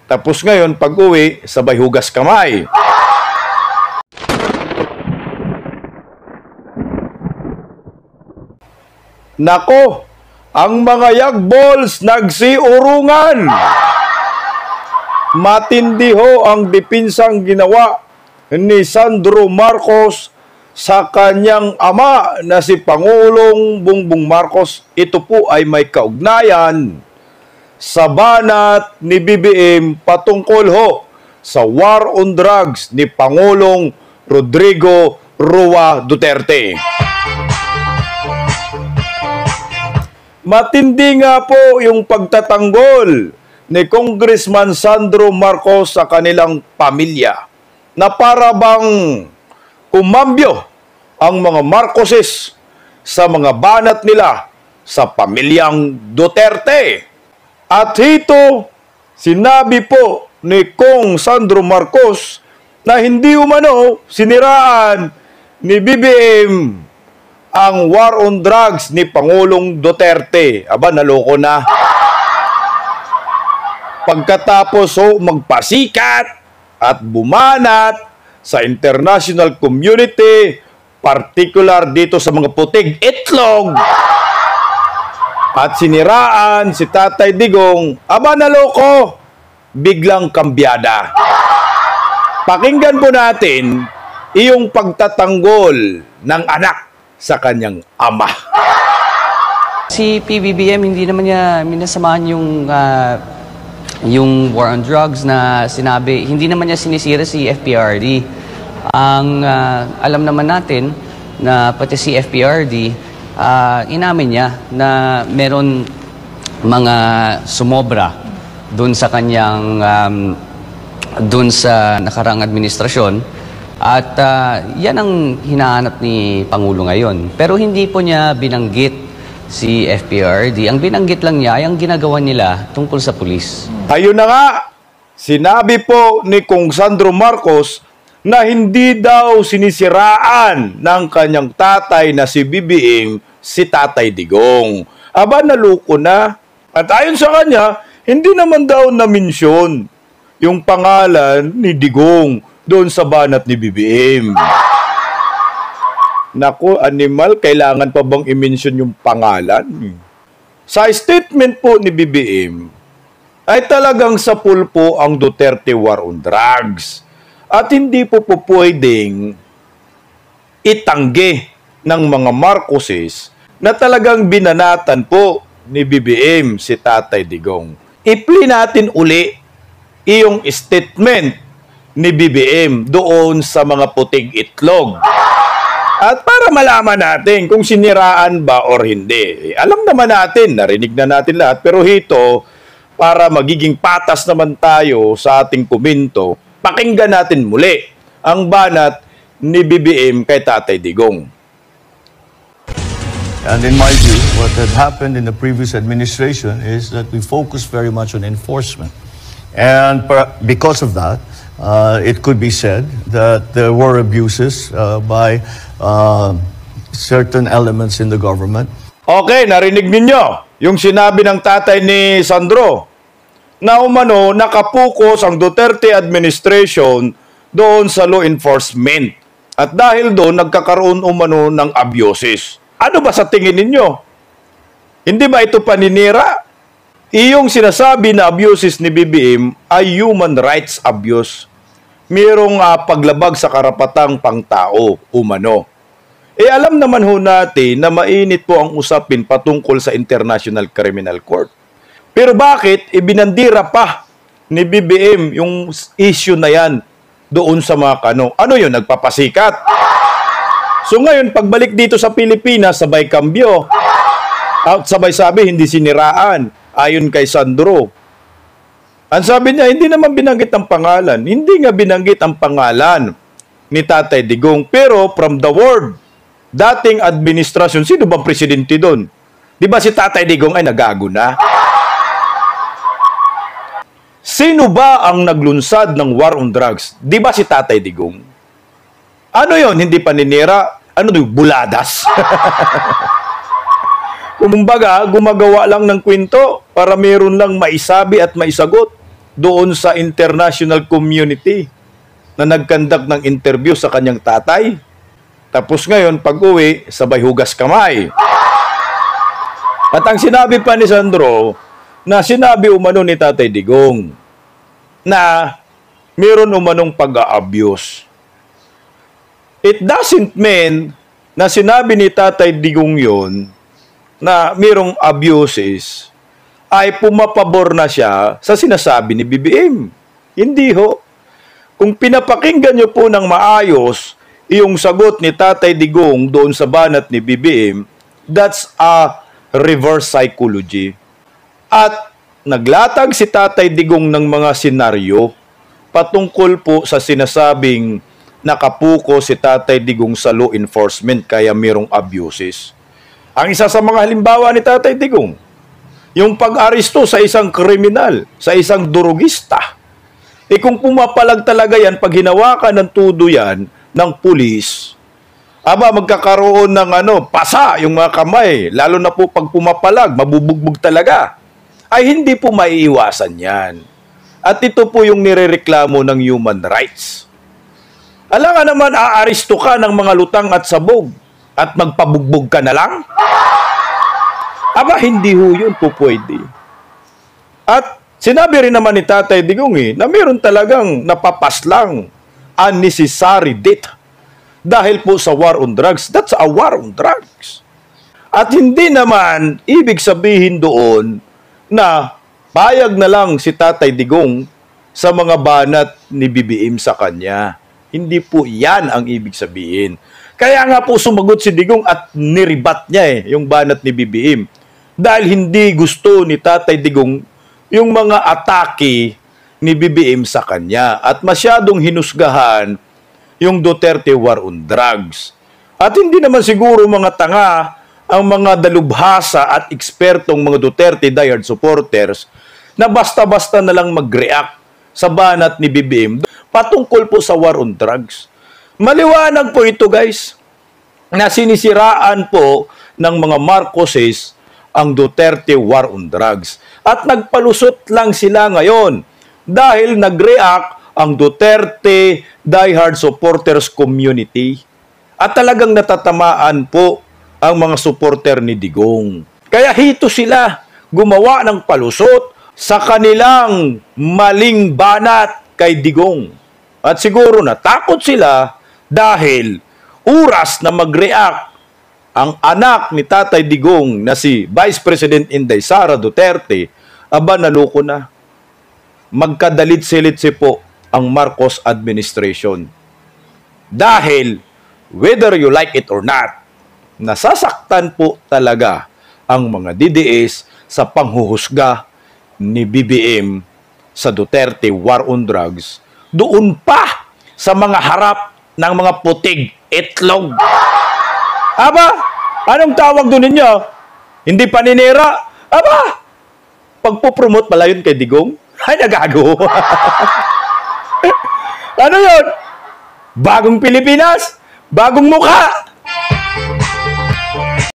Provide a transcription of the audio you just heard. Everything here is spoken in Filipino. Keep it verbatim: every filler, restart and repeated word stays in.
Tapos ngayon, pag-uwi, sabay hugas kamay. Nako, ang mga yagballs nagsiurungan. Matindi ho ang depinsang ginawa ni Sandro Marcos sa kanyang ama na si Pangulong Bongbong Marcos. Ito po ay may kaugnayan sa banat ni B B M patungkol ho sa war on drugs ni Pangulong Rodrigo Roa Duterte. Matindi nga po yung pagtatanggol ni Congressman Sandro Marcos sa kanilang pamilya na para bang kumambyo ang mga Marcoses sa mga banat nila sa pamilyang Duterte. At ito, sinabi po ni Kong Sandro Marcos na hindi umano siniraan ni B B M ang war on drugs ni Pangulong Duterte. Aba, naloko na. Pagkatapos ho, magpasikat at bumanat sa international community, particular dito sa mga putig itlog, at siniraan si Tatay Digong, aba, naloko, biglang kambyada. Pakinggan po natin iyong pagtatanggol ng anak sa kanyang ama. Si P B B M hindi naman niya minasamahan yung uh, yung war on drugs na sinabi, hindi naman niya sinisira si F P R D. Ang uh, alam naman natin na pati si F P R D, uh, inamin niya na meron mga sumobra dun sa kanyang um, dun sa nakarang administrasyon. At uh, yan ang hinahanap ni Pangulo ngayon. Pero hindi po niya binanggit si F P R D. Ang binanggit lang niya ay ang ginagawa nila tungkol sa pulis. Ayun na nga, sinabi po ni Kong Sandro Marcos na hindi daw sinisiraan ng kanyang tatay na si B B M si Tatay Digong. Aba, naluko na. At ayon sa kanya, hindi naman daw na-mention yung pangalan ni Digong doon sa banat ni B B M. Naku, animal, kailangan pa bang i-mention yung pangalan? Sa statement po ni B B M, ay talagang sa pulpo ang Duterte war on drugs. At hindi po po pwedeng itanggi ng mga Marcoses na talagang binanatan po ni B B M si Tatay Digong. I-play natin uli iyong statement ni B B M doon sa mga putig itlog. At para malaman natin kung siniraan ba or hindi. Alam naman natin, narinig na natin lahat, pero hito, para magiging patas naman tayo sa ating komento, pakinggan natin muli ang banat ni B B M kay Tatay Digong. And in my view, what had happened in the previous administration is that we focused very much on enforcement. And because of that, Uh, it could be said that there were abuses uh, by uh, certain elements in the government. Okay, narinig ninyo yung sinabi ng tatay ni Sandro na umano nakapokus ang Duterte administration doon sa law enforcement. At dahil doon, nagkakaroon umano ng abuses. Ano ba sa tingin ninyo? Hindi ba ito paninira? Iyong sinasabi na abuses ni B B M ay human rights abuse. Mayroong uh, paglabag sa karapatang pangtao, umano. Eh alam naman ho natin na mainit po ang usapin patungkol sa International Criminal Court. Pero bakit ibinandira pa ni B B M yung issue na yan doon sa mga kano? Ano yun, nagpapasikat? So ngayon, pagbalik dito sa Pilipinas, sabay kambyo. At sabay sabi, hindi siniraan. Ayon kay Sandro. Ang sabi niya, hindi naman binanggit ang pangalan. Hindi nga binanggit ang pangalan ni Tatay Digong. Pero from the word, dating administrasyon, sino bang presidente doon? Di ba si Tatay Digong ay nagago na? Sino ba ang naglunsad ng war on drugs? Di ba si Tatay Digong? Ano yon? Hindi paninira? Ano yung buladas? Kumbaga, gumagawa lang ng kwento para meron lang maisabi at maisagot. doon sa international community na nagkandak ng interview sa kanyang tatay. Tapos ngayon, pag-uwi, sabay hugas kamay. At ang sinabi pa ni Sandro, na sinabi umano ni Tatay Digong, na meron umanong pag-a-abuse. It doesn't mean na sinabi ni Tatay Digong yon na merong abuses, ay pumapabor na siya sa sinasabi ni B B M. Hindi ho. Kung pinapakinggan niyo po ng maayos yung sagot ni Tatay Digong doon sa banat ni B B M, that's a reverse psychology. At naglatag si Tatay Digong ng mga senaryo patungkol po sa sinasabing nakapuko si Tatay Digong sa law enforcement kaya merong abuses. Ang isa sa mga halimbawa ni Tatay Digong, yung pag-aresto sa isang kriminal, sa isang durugista. E kung pumapalag talaga yan, pag hinawakan ng tudo yan ng pulis, aba magkakaroon ng ano, pasa yung mga kamay, lalo na po pag pumapalag, mabubugbog talaga. Ay hindi po maiiwasan yan. At ito po yung nirereklamo ng human rights. Alam nga naman, aaresto ka ng mga lutang at sabog at magpabugbog ka na lang? Aba, hindi ho yun po pwede. At sinabi rin naman ni Tatay Digong eh, na meron talagang napapaslang unnecessary death dahil po sa war on drugs. That's a war on drugs. At hindi naman ibig sabihin doon na payag na lang si Tatay Digong sa mga banat ni B B M sa kanya. Hindi po yan ang ibig sabihin. Kaya nga po sumagot si Digong at niribat niya eh, yung banat ni B B M. Dahil hindi gusto ni Tatay Digong yung mga atake ni B B M sa kanya. At masyadong hinusgahan yung Duterte war on drugs. At hindi naman siguro mga tanga ang mga dalubhasa at ekspertong mga Duterte diehard supporters na basta-basta na lang mag-react sa banat ni B B M patungkol po sa war on drugs. Maliwanag po ito guys, na sinisiraan po ng mga Marcoses ang Duterte war on drugs. At nagpalusot lang sila ngayon dahil nag-react ang Duterte diehard supporters community. At talagang natatamaan po ang mga supporter ni Digong. Kaya hito sila gumawa ng palusot sa kanilang maling banat kay Digong. At siguro natakot sila dahil oras na mag-react ang anak ni Tatay Digong na si Vice President Inday Sara Duterte, aba naluko na. Magkadalit-silitsi po ang Marcos administration. Dahil whether you like it or not, nasasaktan po talaga ang mga D D S sa panghuhusga ni B B M sa Duterte war on drugs, doon pa sa mga harap ng mga putig itlog. Aba, anong tawag doon ninyo? Hindi paninira? Aba, pagpupromote pala yun kay Digong? Ay, nagago. Ano yun? Bagong Pilipinas? Bagong mukha?